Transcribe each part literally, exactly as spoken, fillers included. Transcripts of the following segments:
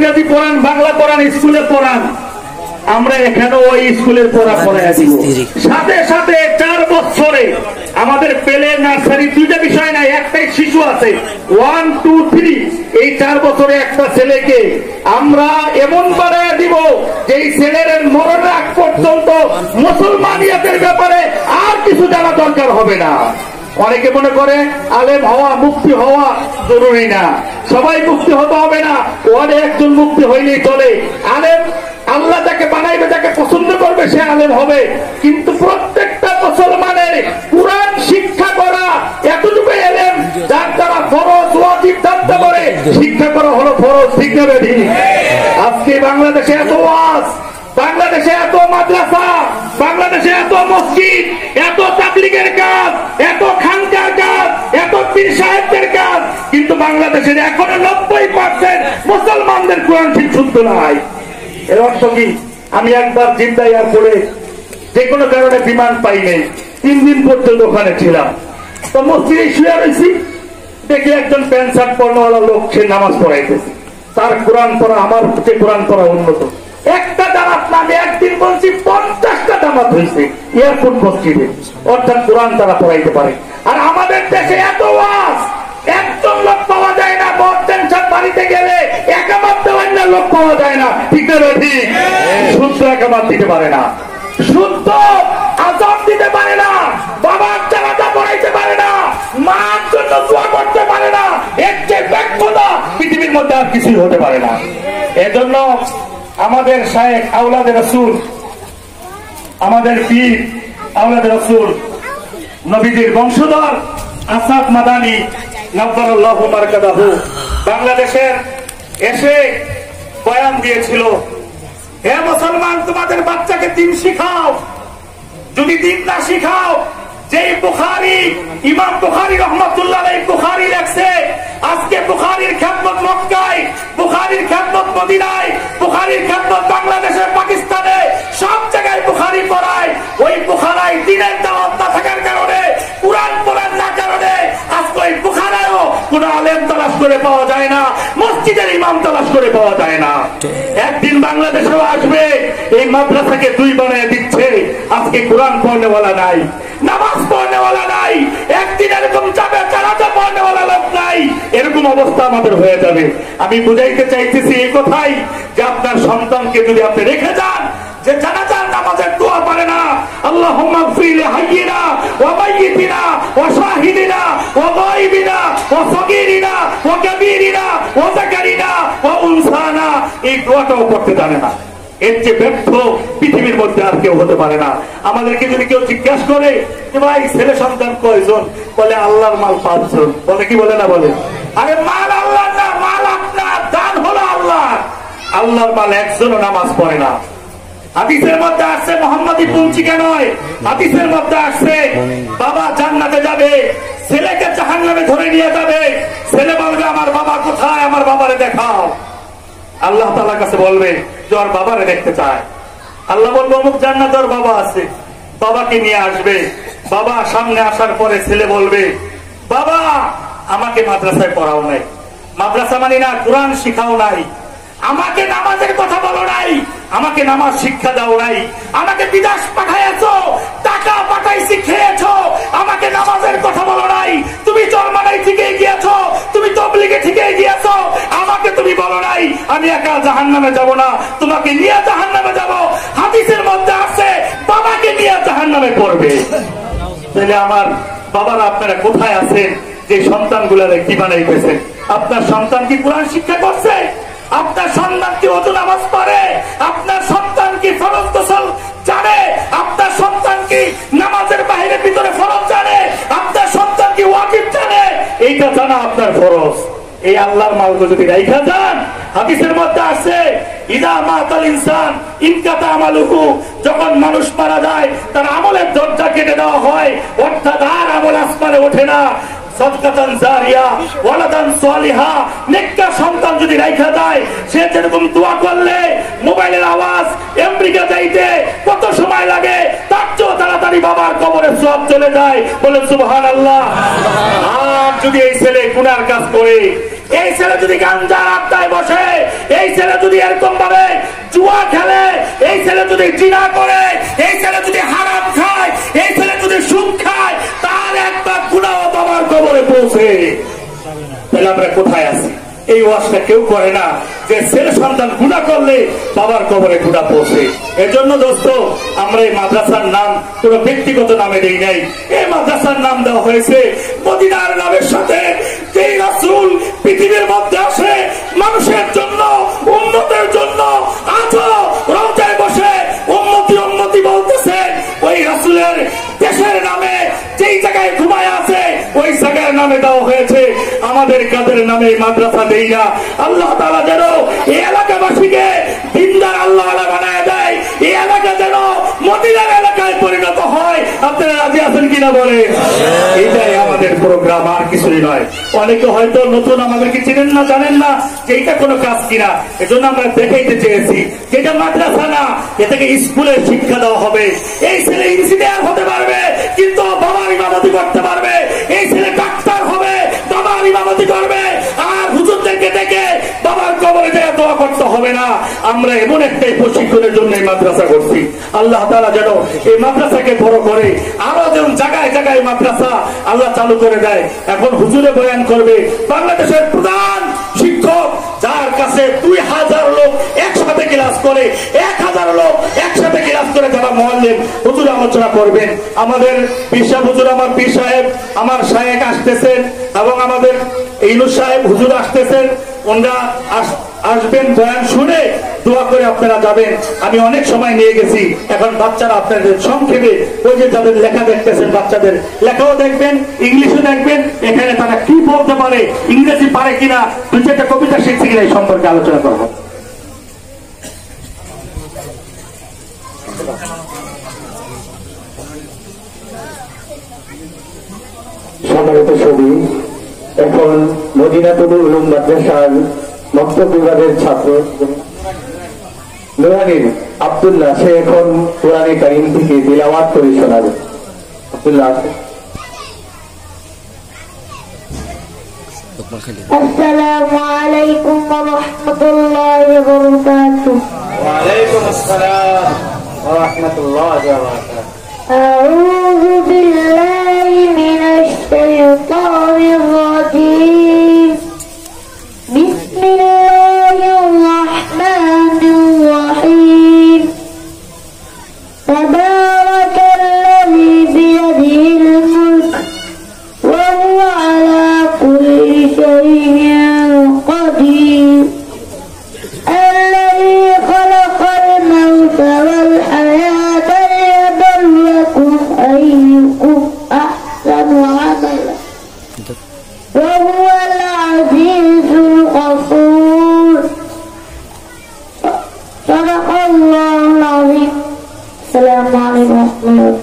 ইংরেজি পড়ান, বাংলা পড়ান, স্কুলে পড়ান, আমরা এখানে ওই স্কুলের পড়া পড়াই দিব। সাথে সাথে চার বছরে আমাদের প্লে নার্সারি দুইটা বিষয় নাই, একটাই শিশু আছে, ওয়ান টু থ্রি। এই চার বছরে একটা ছেলেকে আমরা এমন বাড়াইয়া দিব যে এই ছেলের মরণের আগ পর্যন্ত মুসলমানিয়াতের ব্যাপারে আর কিছু জানা দরকার হবে না। অনেকে মনে করে আলেম হওয়া, মুক্তি হওয়া জরুরি না, সবাই মুক্তি হতে হবে না, ওয়ার্ডে একজন মুক্তি হইলেই চলে। আলেম আল্লাহ যাকে বানাইবে, যাকে পছন্দ করবে সে আলেম হবে, কিন্তু প্রত্যেকটা মুসলমানের কুরআন শিক্ষা করা এতটুকু এলেম যার দ্বারা ফরজ ওয়াজিব জানতে পারে, শিক্ষা করা হলো ফরজ। ঠিক না বেঠিক? আজকে বাংলাদেশে এত ওয়াজ, বাংলাদেশে এত মাদ্রাসা, বাংলাদেশে এত মসজিদ, এত তাবলীগের কাজ, এত খানকার কাজ, এত পীর সাহেবদের কাজ, কিন্তু বাংলাদেশের এখনো নব্বই পার্সেন্ট মুসলমানদের কোরআন ঠিক শুদ্ধ নাই। এর অর্থ কি? আমি একবার জিদ্দা এয়ারপোর্টে যে কোনো কারণে বিমান পাই নাই, তিন দিন পর্যন্ত ওখানে ছিলাম, তো মসজিদে শুয়ে রয়েছি, দেখি একজন প্যান্ট শার্ট পরনেওয়ালা লোক সে নামাজ পড়াইতেছে, তার কোরআন পড়া আমার যে কোরআন পড়া উন্নত। একটা জামাত নামে একদিন বলছি পঞ্চাশটা জামাত হয়েছে এয়ারপোর্ট মসজিদে, অর্থাৎ কোরআন তারা পড়াইতে পারে। আর আমাদের দেশে এত ওয়াজ, একজন লোক পাওয়া যায় না, বর্তেনশাদ বাড়িতে গেলে একামাত দেওয়ার না লোক পাওয়া যায় না। ঠিক না ঠিক? শুদ্ধ একামাত দিতে পারে না, শুদ্ধ আযান দিতে পারে না, বাবার জানাজা পড়াইতে পারে না, মার জন্য দোয়া করতে পারে না, এর চেয়ে ব্যর্থতা পৃথিবীর মধ্যে আর কিছুই হতে পারে না। এজন্য আমাদের শায়েখ আওলাদে রাসূল, আমাদের পীর আওলাদে রাসূল, নবীজির বংশধর আসাদ মাদানী নব্বরাল্লাহু মারকাদাহু বাংলাদেশের এসে বয়ান দিয়েছিল, হে মুসলমান, তোমাদের বাচ্চাকে দিন শিখাও, যদি দিন না শিখাও, যেই বুখারী ইমাম বুখারী রাহমাতুল্লাহ আলাইহি বুখারী লেখছে, আজকে বুখারীর খ্যাতমত মক্কায়, বুখারীর খ্যাতমত মদিনায়, বুখারীর খ্যাতমত বাংলাদেশে, পাকিস্তানে, সব জায়গায় বুখারী পড়ায়। ওই বুখারায় দিনের দাওয়াত না থাকার কারণে, কুরআন পড়ার না কারণে আজকে ওই বুখারায়ও কোন আলেম তালাশ করে পাওয়া যায় না, মসজিদের ইমাম তালাশ করে পাওয়া যায় না। একদিন বাংলাদেশেও আসবে, এই মাদ্রাসাকে দুই বানায় দিচ্ছে, আজকে কোরআন পড়নেওয়ালা নাই, নামাজ পড়নেওয়ালা নাই, একদিন এরকম যাবে জানাজা পড়নেওয়ালা লোক নাই, এরকম অবস্থা আমাদের হয়ে যাবে। আমি বুঝাইতে চাইতেছি এই কথাই যে আপনার সন্তানকে যদি আপনি রেখে যান যে জানাজার নামাজের দোয়া পারে না, আল্লাহুম্মা গফির লিহাইয়িনা ওয়া মাইয়িতিনা ওয়া শাহিদিনা ওয়া গায়বিনা ওয়া সগীরিনা ওয়া কাবীরিনা ওয়া যাকারিনা ওয়া উনসানা, এই দোয়াটাও করতে জানে না। এর চেয়ে ব্যর্থ পৃথিবীর মধ্যে আর কেউ হতে পারে না। আমাদেরকে যদি কেউ জিজ্ঞাসা করে যে ভাই ছেলে সন্তান কয়জন, বলে আল্লাহর মাল পাঁচজন। বলে কি বলে না? বলে আরে মাল আল্লাহ না, মাল আপনার, দান হলো আল্লাহ। আল্লাহর মাল একজনও নামাজ পড়ে না। হাদিসের মধ্যে আসছে, মোহাম্মদী পঞ্জিকা নয়, হাদিসের মধ্যে আসছে বাবা জান্নাতে যাবে, ছেলেকে জাহান্নামে ধরে নিয়ে যাবে, ছেলে বলবে আমার বাবা কোথায়, আমার বাবারে দেখাও। আল্লাহ তাআলার কাছে বলবে যে ওর বাবারে দেখতে চায়। আল্লাহ বলবে অমুক জান্নাতে ওর বাবা আছে, বাবাকে নিয়ে আসবে। বাবা সামনে আসার পরে ছেলে বলবে বাবা আমাকে মাদ্রাসায় পড়াও নাই, মাদ্রাসা মানি না, কোরআন শিখাও নাই, আমাকে নামাজের কথা বলো নাই, আমাকে নামাজ শিক্ষা দাও নাই, আমাকে বিদেশ পাঠাইছো, টাকা পাঠাইছি খেয়েছো, আমাকে নামাজের কথা বলো নাই, তুমি জন্মানাই থেকে গিয়েছো, তুমি তবলিগে থেকে গিয়েছো, আমাকে তুমি বলো নাই আমি একা জাহান্নামে যাব না, তোমাকে নিয়ে জাহান্নামে যাব। হাদিসের মধ্যে আছে বাবাকে নিয়ে জাহান্নামে পড়বে। তাহলে আমার বাবারা আপনারা কোথায় আছেন যে সন্তানগুলারে কি বানাইতেছেন? আপনার সন্তান কি কোরআন শিক্ষা করছে? আপনার সন্তান কি ওযু নামাজ পড়ে? আপনার সন্তান কি ফরজ গোসল জানে? আপনার সন্তান কি নামাজের বাইরে ভিতরে ফরজ জানে? আপনার সন্তান কি ওয়াজিব জানে? এইটা জানা আপনার ফরজ। এই আল্লাহর মালকে যদি রাইখা যান, হাদিসের মধ্যে আছে ইদা মাতাল ইনসান ইনকাতা আমালুহু, যখন মানুষ মারা যায় তার আমলের দরজা কেটে দেওয়া হয়, অর্থাৎ আর আমল আসমানে ওঠে না। সাদকাতান জারিয়া ওয়ালাদান সালিহা, নেককার সন্তান যদি রাইখা যায়, সে যেরকম দোয়া করলে মোবাইলের আওয়াজ আমেরিকা যাইতে কত সময় লাগে, তার চেয়ে তাড়াতাড়ি বাবার কবর কবরে সওয়াব চলে যায়, বলে সুবহানাল্লাহ। আর যদি এই ছেলে গুনার কাজ করে, এই ছেলে যদি গাঞ্জার আড্ডায় বসে, এই ছেলে যদি এরকম ভাবে জুয়া খেলে, এই ছেলে যদি জিনা করে, এই ছেলে যদি হারাম খায়, এই ছেলে যদি সুদ খায়, তার একটা গুনাহ বাবার কবরে পৌঁছে। তাহলে আমরা কোথায় আছি? এই ওয়াজটা কেউ করে না যে ছেলে সন্তান গুনাহ করলে বাবার কবরে গুনাহ পৌঁছে। এজন্য দোস্ত, আমরা এই মাদ্রাসার নাম কোন ব্যক্তিগত নামে দেই নাই। এই মাদ্রাসার নাম দেওয়া হয়েছে মদিনার নামের সাথে। যেই রাসূল পৃথিবীর মধ্যে আসে মানুষের জন্য, উম্মতের জন্য, আজও রওজায় বসে উম্মতি উম্মতি বলতেছে, ওই রাসূলের দেশের নামে যেই জায়গায় ঘুমায় আছে ওই জায়গার নামে দেওয়া হয়েছে। আমাদের কাদের নামে মাদ্রাসা দেই না। আল্লাহ তাআলা যেন এই এলাকাবাসীকে দিনদার আল্লাহ আলা বানায় দেয়, এই এলাকা যেন মদিনার এলাকায় পরিণত হয়। আপনারা রাজি আছেন কিনা বলে? এইটাই আমাদের প্রোগ্রাম, আর কিছুই নয়। অনেকে হয়তো নতুন আমাদেরকে চিনেন না, জানেন না যে এইটা কোনো কাজ কিনা। এজন্য আমরা দেখাইতে চেয়েছি যেটা মাদ্রাসা না, এ থেকে স্কুলের শিক্ষা দেওয়া হবে। এই ছেলে ইঞ্জিনিয়ার হতে পারবে কিন্তু বাবার ইমামতি করতে পারবে। এই ছেলে ডাক্তার হবে, বাবার ইমামতি করবে। আর হুজুরদেরকে ডেকে বাবার কবরে যায় দোয়া করতে হবে না। আমরা এমন একটাই প্রশিক্ষণের জন্য এই মাদ্রাসা করছি। আল্লাহ তাআলা যেন এই মাদ্রাসাকে বড় করে আরো যেন জায়গায় জায়গায় মাদ্রাসা আল্লাহ চালু করে দেয়। এখন হুজুরে বয়ান করবে বাংলাদেশের প্রধান শিক্ষক, যার কাছে দুই হাজার লোক একসাথে ক্লাস করে, এক হাজার লোক একসাথে ক্লাস করে, যারা মুআল্লিম, হুজুর আলোচনা করবেন। আমাদের পীর সাহেব হুজুর, আমার পীর সাহেব, আমার শায়েখ আসতেছেন এবং আমাদের ইউনুস সাহেব হুজুর আসতেছেন। ওনারা আসবেন, বয়ান শুনে দোয়া করে আপনারা যাবেন। আমি অনেক সময় নিয়ে গেছি। এখন বাচ্চারা আপনাদের সংক্ষেপে ওই যে যাদের লেখা দেখতেছেন, বাচ্চাদের লেখাও দেখবেন, ইংলিশও দেখবেন। এখানে তারা কি বলতে পারে, ইংরেজি পারে কিনা, দুই চারটা কবিতা শিখছে কিনা, এই সম্পর্কে আলোচনা করবো। সম্মানিত ছবি, এখন মদিনাতুল উলুম মাদ্রাসার মক্তব বিভাগের ছাত্র নুরানির আব্দুল্লাহ, সে এখন কোরআনে কারীম থেকে তিলাওয়াত করে শোনাবে। আব্দুল্লাহ। আসসালামু আলাইকুম ওয়া রাহমাতুল্লাহি ওয়া বারাকাতুহু। ওয়া আলাইকুম আসসালাম ওয়া রাহমাতুল্লাহি ওয়া বারাকাতুহু। أعوذ بالله من الشيطان الرجيم. بسم الله الرحمن الرحيم. تبارك الذي بيده الملك وهو على كل شيء قدير. الذي خلق الموت والحياة أيكم أحسن عملا وهو العزيز الغفور. صدق الله العظيم. السلام عليكم ورحمة الله.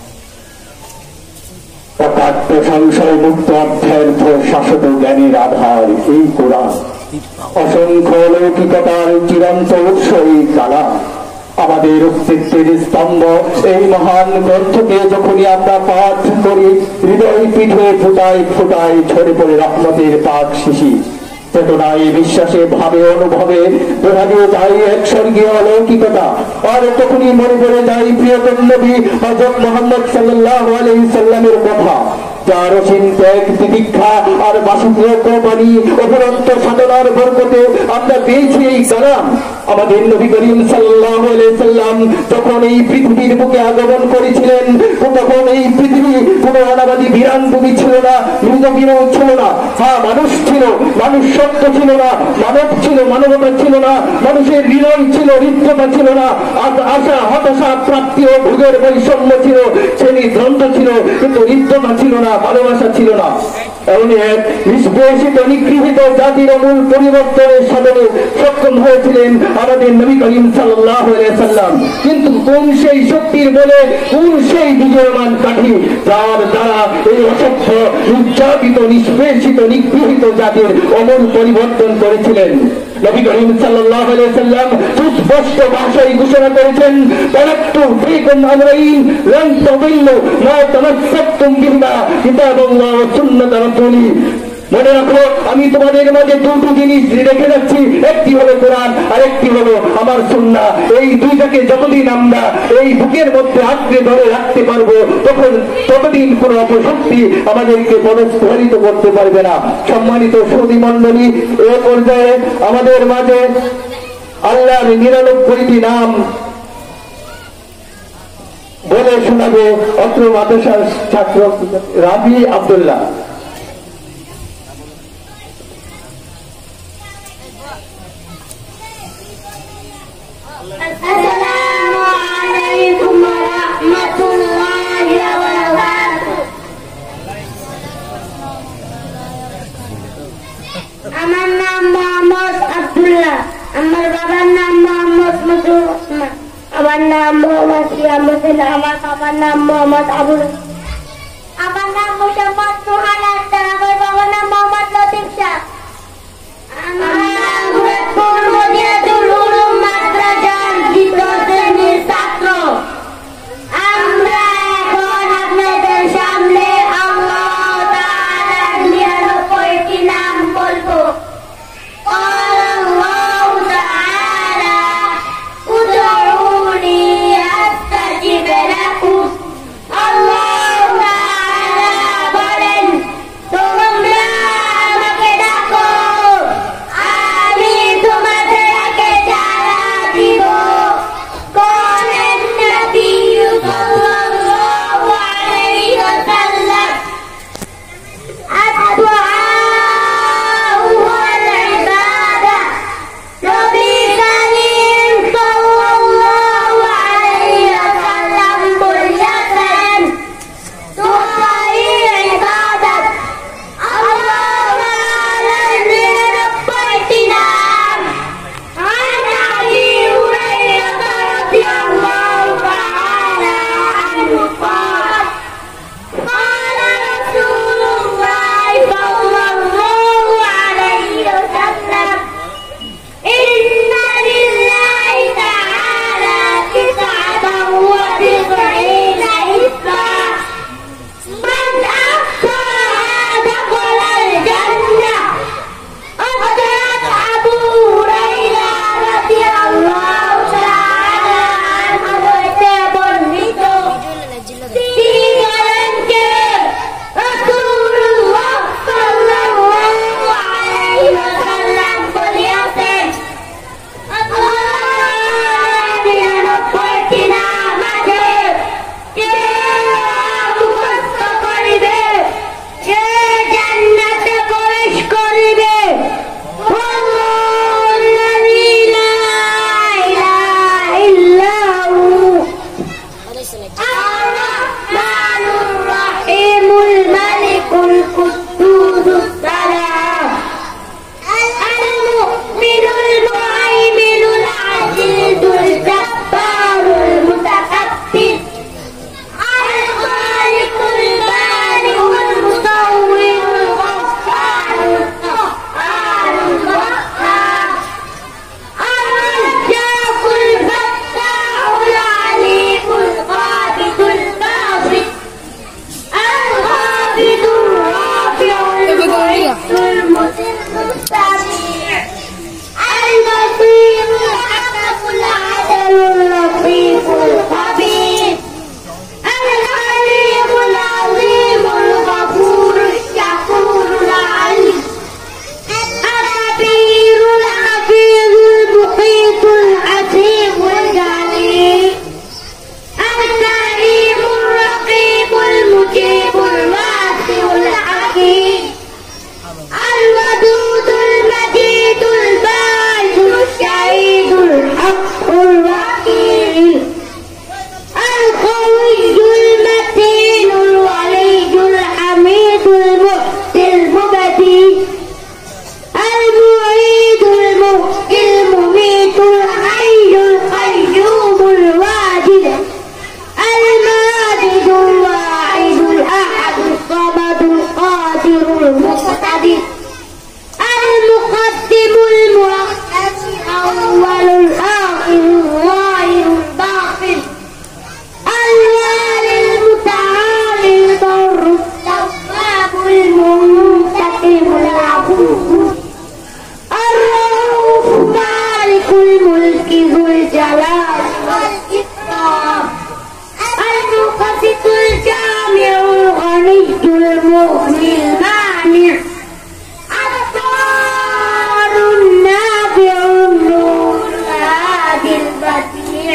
সংশয় মুক্ত অর্থের শাশ্বত জ্ঞানের আধার এই কোরআন, অসংখ্য লৌকিকতার চিরন্ত উৎস এই কালাম, আমাদের অস্তিত্বের স্তম্ভ। এই মহান গ্রন্থকে যখনই আমরা পাঠ করি, হৃদয় পিঠে ফুটায় ফুটায় ঝরে পড়ে রহমতের পাক শিশি। চেতনায়, বিশ্বাসে, ভাবে, অনুভবে বোঝা দিয়ে যায় এক স্বর্গীয় অলৌকিকতা। আর তখনই মনে পড়ে যায় প্রিয়তম নবী হযরত মুহাম্মদ সাল্লাল্লাহু আলাইহি সাল্লামের কথা, যার অসীম ত্যাগ, তিতিক্ষা আর বাসুপ্রিয় কোরবানি, অপরন্ত সাধনার বরকতে আমরা পেয়েছি এই কালাম। আমাদের নবী করিম সাল্লাল্লাহু আলাইহি সাল্লাম যখন এই পৃথিবীর বুকে আগমন করেছিলেন, তখন এই পৃথিবী কোন অনাবাদী বিরান ভূমি ছিল না, মৃতগিরও ছিল না। হ্যাঁ, মানুষ ছিল, মানুষ সত্য ছিল না, মানব ছিল, মানবতা ছিল না, মানুষের হৃদয় ছিল, হৃদ্যতা ছিল না, আশা, হতাশা, প্রাপ্তি ও ভোগের বৈষম্য ছিল, শ্রেণী দ্বন্দ্ব ছিল, কিন্তু হৃদ্যতা ছিল না, ভালোবাসা ছিল না। এমন এক নিষ্পেষিত নিগৃহীত জাতির মূল পরিবর্তনের সাধনে সক্ষম হয়েছিলেন আমাদের নবী করিম সাল্লাল্লাহু আলাইহি সাল্লাম। কিন্তু কোন সেই শক্তির বলে, কোন সেই বিজয়মান কাঠি যার দ্বারা এই অসভ্য, নির্যাতিত, নিষ্পেষিত, নিগৃহীত জাতির অমল পরিবর্তন করেছিলেন। নবী করিম সাল্লাল্লাহু আলাইহি সাল্লাম সুস্পষ্ট ভাষায় ঘোষণা করেছেন, তারাক্তু ফীকুম আমরাইন লান তাদিল্লু মা তামাসসাকতুম বিহিমা কিতাবাল্লাহ ওয়া সুন্নাত রাসূলি। মনে রাখো, আমি তোমাদের মাঝে দুটো জিনিস রেখে যাচ্ছি, একটি হলো কোরআন আর একটি হলো আমার সুন্নাহ। এই দুইটাকে যতদিন আমরা এই বুকের মধ্যে আঁকড়ে ধরে রাখতে পারবো, তখন ততদিন কোন অপশক্তি আমাদেরকে পদস্খলিত করতে পারবে না। সম্মানিত সুধী মণ্ডলী, এ পর্যায়ে আমাদের মাঝে আল্লাহর নিরানব্বইটি নাম বলে শোনাবে অত্র মাদ্রাসার ছাত্র রাবি আব্দুল্লাহ। আসসালামু আলাইকুম ওয়া রাহমাতুল্লাহি ওয়া বারাকাতুহু। আমার নাম মোহাম্মদ আব্দুল্লাহ। আমার বাবার নাম মোহাম্মদ মজুর রহমান। আমার নাম মোহাম্মদ সিয়াম হোসেন। আমার বাবার নাম মোহাম্মদ আবুল। আমার নাম মোহাম্মদ সোহান আক্তার। আমার বাবার নাম মোহাম্মদ লতিফ শাহ। আমার নাম মুরাদপুর মদিনাতুল উলুম মাদ্রাসার দ্বিতীয় শ্রেণীর ছাত্র। আমরা এখন আপনাদের সামনে আল্লাহ তাআলার নিরানব্বইটি নাম বলবো। قال الله تعالى ادعوني أستجب لكم। আল্লাহ তাআলা বলেন, والإكرام المقسط الجامع الغني المغني المانع الضار النافع النور الهادي البديع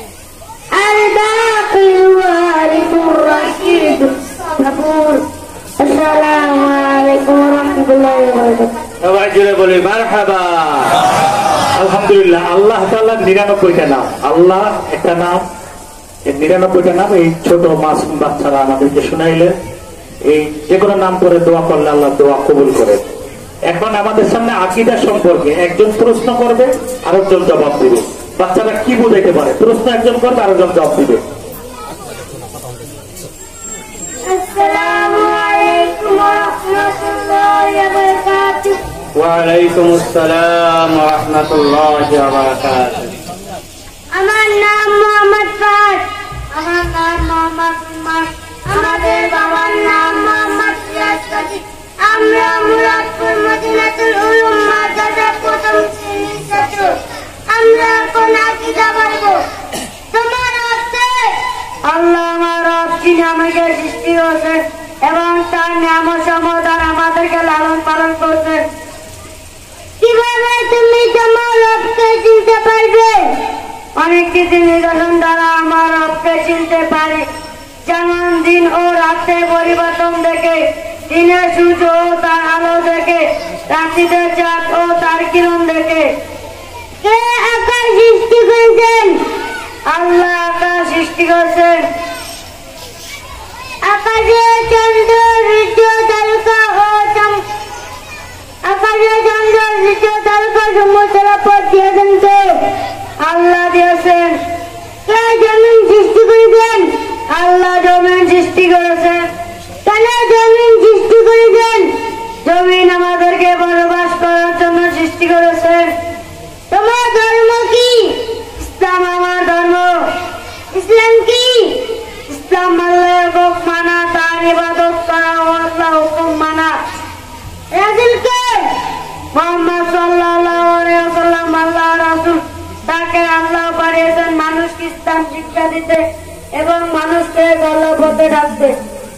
الباقي الوارث الرشيد الصبور. السلام عليكم ورحمة الله وبركاته. সবাই জুড়ে বলি মারহাবা। আলহামদুলিল্লাহ। আল্লাহ তাআলার নিরানব্বইটা নাম, আল্লাহ একটা নাম, এই নিরানব্বইটা নাম এই ছোট মাসুম বাচ্চারা আমাদেরকে শুনাইলেন। এই যে কোনো নাম করে দোয়া করলে আল্লাহ দোয়া কবুল করে। এখন আমাদের সামনে আকীদা সম্পর্কে একজন প্রশ্ন করবে, আরেকজন জবাব দিবে। বাচ্চারা কি বুঝাইতে পারে, প্রশ্ন একজন করবে, আরেকজন জবাব দিবে। আসসালামু আলাইকুম ওয়া রাহমাতুল্লাহি ওয়া বারাকাতুহু। ওয়ালাইকুম আসসালাম ওয়া রাহমাতুল্লাহি ওয়া বারাকাতুহু। আমার নাম মোহাম্মদ ফাজ। আমার নাম মোহাম্মদ উমর। আমাদের বাবার নাম মোহাম্মদ সিরাজ কাজী। আমরা মুরাদপুর মদিনাতুল উলুম মাদ্রাসা প্রথম শ্রেণীর ছাত্র। আমরা কোন আকীদা বলবো? তোমার রব্বে আল্লাহ আমার রব, যিনি আমাকে সৃষ্টি করেছেন এবং তার নিয়ামত সমূহ দ্বারা আমাদেরকে লালন পালন করছেন। কিভাবে তুমি তোমার রবকে চিনতে পারবে? অনেক কিছু নিদর্শন দ্বারা আমার রবকে চিনতে পারি, যেমন দিন ও রাত্রে পরিবর্তন দেখে, দিনের সূর্য ও তার আলো দেখে, রাত্রিতে চাঁদ ও তার কিরণ দেখে। কে আকাশ সৃষ্টি করেছেন? আল্লাহ আকাশ সৃষ্টি করেছেন। আকাশে চন্দ্র সূর্য তারকা ও আকাশে চন্দ্র সূর্য তারকা সমুদ্র পথ দিয়েছেন কে? আল্লাহ দিয়েছেন। কে জমিন সৃষ্টি করেছেন? আল্লাহ জমিন সৃষ্টি করেছেন। কেন জমিন সৃষ্টি করেছেন? জমিন আমাদেরকে বসবাস করার জন্য সৃষ্টি করেছেন। তোমার ধর্ম কি? ইসলাম আমার ধর্ম। ইসলাম কি? ইসলাম আল্লাহর হুকুম মানা, তার ইবাদত করা ও আল্লাহর হুকুম মানা। রাসূলকে মুহাম্মদ সাল্লাল্লাহু আলাইহি ওয়াসাল্লাম আল্লাহর রাসূল। তাকে আল্লাহ পাঠিয়েছেন মানুষকে ইসলাম শিক্ষা দিতে এবং মানুষকে আল্লাহর পথে ডাকতে।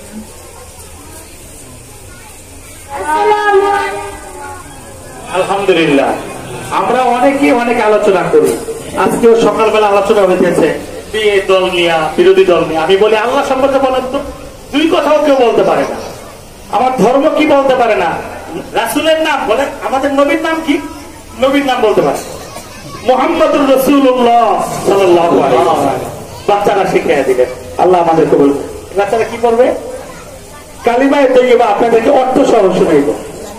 আসসালামু আলাইকুম। আলহামদুলিল্লাহ। আমরা অনেকে অনেক আলোচনা করি, আজকেও সকালবেলা আলোচনা হয়েছে বিয়ে দল নিয়ে, বিরোধী দল নিয়ে। আমি বলি আল্লাহ সম্পর্কে বলেন তো, দুই কথাও কেউ বলতে পারে না। আমার ধর্ম কি বলতে পারে না। রাসূলের নাম বলে, আমাদের নবীর নাম কি? নবীর নাম বলতে পারে মুহাম্মদুর রাসূলুল্লাহ সাল্লাল্লাহু আলাইহি ওয়াসাল্লাম। বাচ্চারা শিখিয়ে দিলেন, আল্লাহ আমাদেরকে বলবে। বাচ্চারা কি করবে? কালিমায়ে তৈয়্যিবা আপনাদেরকে অর্থ সহ শুনাইব।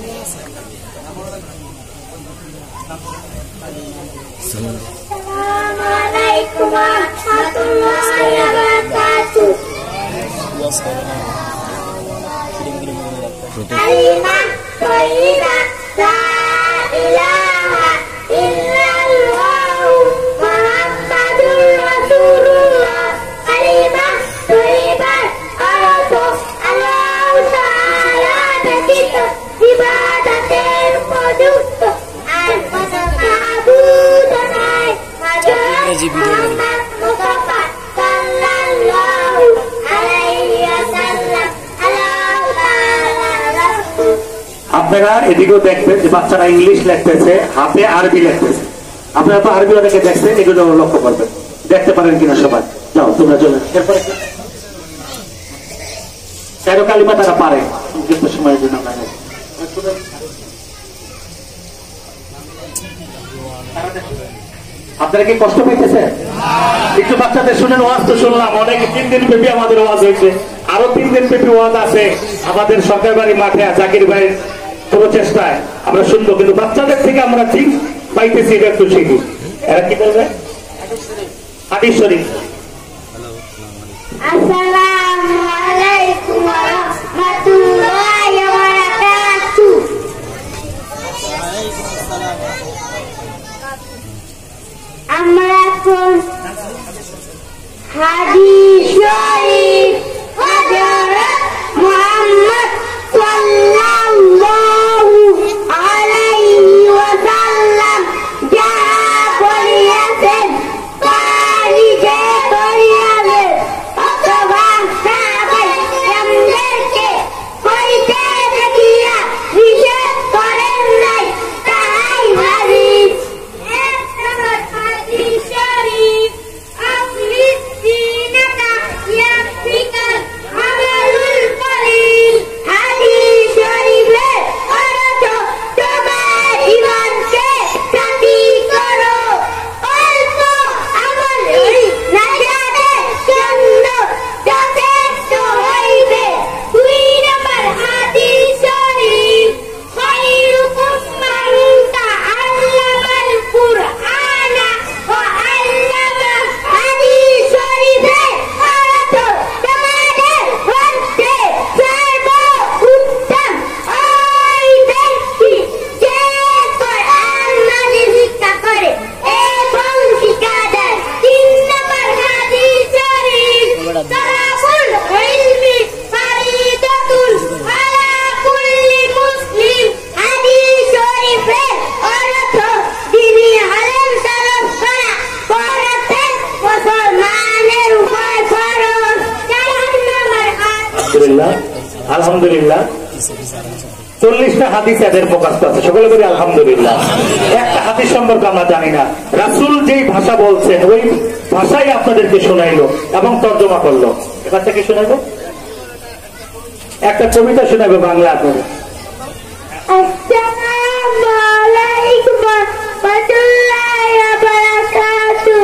আসসালামু আলাইকুম ওয়া রাহমাতুল্লাহি ওয়া বারাকাতুহু। কালিমা তৈয়্যিবা লা ইলাহা ইল্লাল্লাহু মুহাম্মাদুর রাসূলুল্লাহ। কালিমা তৈয়্যিবা অর্থ আল্লাহ তাআলা ব্যতীত ইবাদতের উপযুক্ত আর কোনো মাবুদ নাই। মুহাম্মদ মুস্তাফা সাল্লাল্লাহু আলাইহি ওয়াসাল্লাম আল্লাহ তাআলার রাসূল। আপনারা এদিকেও দেখবেন যে বাচ্চারা ইংলিশ লিখতেছে, হাতে আরবি লিখতেছে। আপনারা তো আরবি অনেকে দেখছেন, এগুলো লক্ষ্য করবেন। দেখতে পারেন কিনা সবাই? যাও তোমরা চলে। এরপরে তেরো কালিমা তারা পারে, কিন্তু সময়ের জন্য আমরা নেই। আপনারা কি কষ্ট পাইতেছে? একটু বাচ্চাদের শুনেন। ওয়াজ তো শুনলাম অনেক, তিন দিন ব্যাপী আমাদের ওয়াজ হয়েছে, আরো তিন দিন ব্যাপী ওয়াজ আছে আমাদের সরকার বাড়ি মাঠে। জাকির ভাইয়ের প্রচেষ্টায় আমরা শুনবো, কিন্তু বাচ্চাদের থেকে আমরা ঠিক পাইতেছি। এটা একটু শিখি। এরা কি বলবে? হাদিস শরীফ। আসসালামু আলাইকুম ওয়া রাহমাতুল্লাহি ওয়া বারাকাতুহু। আমরা এখন হাদিস শরীফ হযরত মুহাম্মদ সাল্লাল্লাহু আলাইহি ওয়াসাল্লাম যা বলেছেন তারই আলহামদুলিল্লাহ আলহামদুলিল্লাহ চল্লিশটা হাদিস এদের মুখস্থ আছে, সকলে বলি আলহামদুলিল্লাহ। একটা হাদিস সম্পর্কে আমরা জানি না, রাসূল যেই ভাষা বলছেন ওই ভাষাই আপনাদেরকে শোনাইলো এবং তর্জমা করলো। এবার থেকে শোনাবো একটা কবিতা, শোনাবো বাংলা করে। আসসালামু আলাইকুম ওয়া রাহমাতুল্লাহি ওয়া বারাকাতুহু।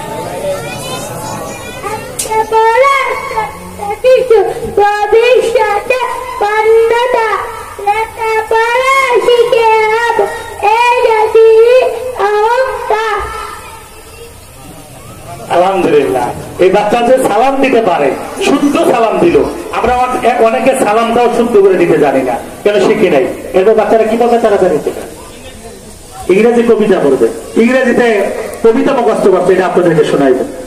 আজকে পড়া কিছু ভবিষ্যতে বন্ধতা লেখাপড়া শিখে হব এই জাতির অহংকার। আলহামদুলিল্লাহ। এই বাচ্চা যে সালাম দিতে পারে, শুদ্ধ সালাম দিল। আমরা অনেকে সালামটাও শুদ্ধ করে দিতে জানি না, কেন শিখি নাই। এরপর বাচ্চারা কি বলবে তারা জানি ইংরেজি কবিতা পড়বে, ইংরেজিতে কবিতা মুখস্থ করছে, এটা আপনাদেরকে শোনাইবে।